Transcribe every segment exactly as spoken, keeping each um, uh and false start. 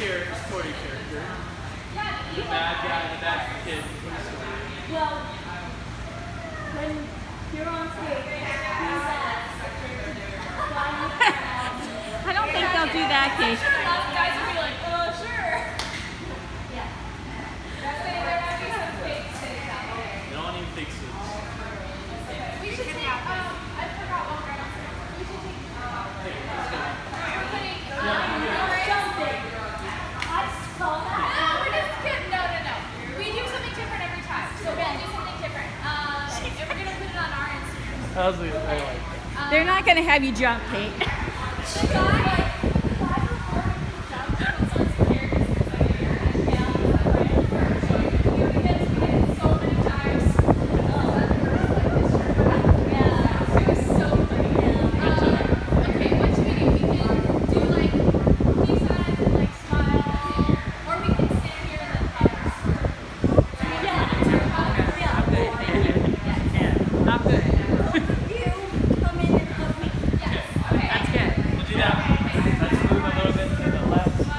character, sporty character. The bad guy, the bad kid. Well, when you're on stage, I don't think they'll do that, Katy. I'm sure a lot of guys will be like, oh, sure. Yeah. There might be some fake suits out there. They don't even fake suits. We should take, um, I forgot what we're going to say. We should take, um, we're putting, um, jumping. I saw that. No, we're just kidding. No, no, no. We do something different every time. So we're going to do something different. Um, and we're going to put it on our Instagram. That was the, I like that. They're not going to have you jump, Kate. The guy, like, the guy performing the jump puts on some characters because I hear it. Yeah. We did it so many times. Oh. Yeah. It was so funny. Um, okay, what should we do? We can do, like, peace signs and, like, smile. Or we can stand here and then hugs. Yeah. Hugs. Yeah. I'm good, thank you. Yeah, I'm good. You come in and hug me. Yes. Okay. That's good. We'll do that. Let's move a little bit to the left. This is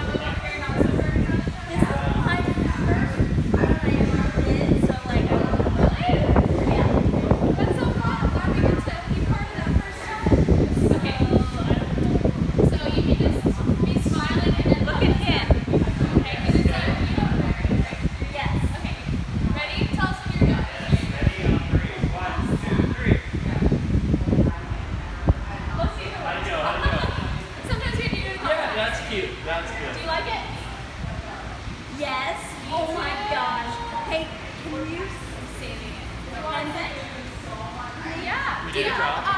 kind of the first one I ever did, so like, really? Yeah. That's so fun. I'm glad we get to be part of that first time. Okay. So you can just be smiling and then Look at him. Okay, is it time? Yes. Okay. Ready? Tell us when you're done. Ready on three. One, two, three. Let's see who How'd it go? How'd it go? Sometimes we have to do the Yeah, that's cute. That's Do good. you like it? Yes. Oh my gosh. Hey, can you saving it? And then, yeah. We did a yeah. drop.